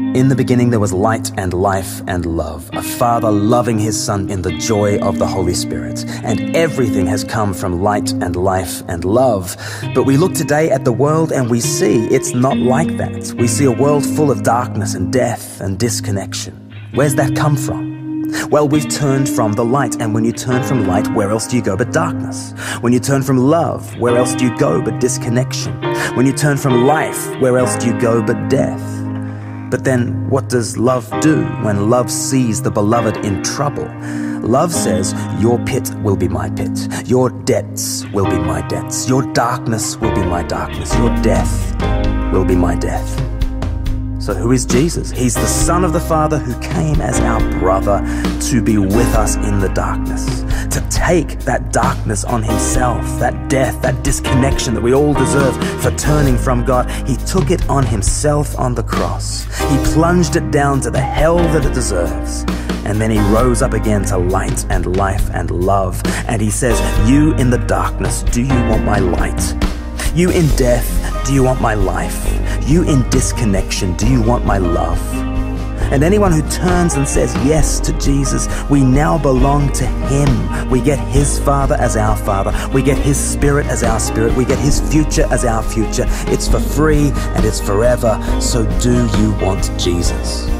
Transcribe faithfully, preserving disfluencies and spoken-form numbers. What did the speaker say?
In the beginning there was light and life and love, a Father loving his Son in the joy of the Holy Spirit. And everything has come from light and life and love. But we look today at the world and we see it's not like that. We see a world full of darkness and death and disconnection. Where's that come from? Well, we've turned from the light, and when you turn from light, where else do you go but darkness? When you turn from love, where else do you go but disconnection? When you turn from life, where else do you go but death? But then what does love do when love sees the beloved in trouble? Love says, your pit will be my pit, your debts will be my debts, your darkness will be my darkness, your death will be my death. So who is Jesus? He's the Son of the Father who came as our brother to be with us in the darkness, to take that darkness on himself, that death, that disconnection that we all deserve for turning from God. He took it on himself on the cross. He plunged it down to the hell that it deserves. And then he rose up again to light and life and love. And he says, you in the darkness, do you want my light? You in death, do you want my life? You in disconnection, do you want my love? And anyone who turns and says yes to Jesus, we now belong to him. We get his Father as our Father. We get his Spirit as our Spirit. We get his future as our future. It's for free and it's forever. So do you want Jesus?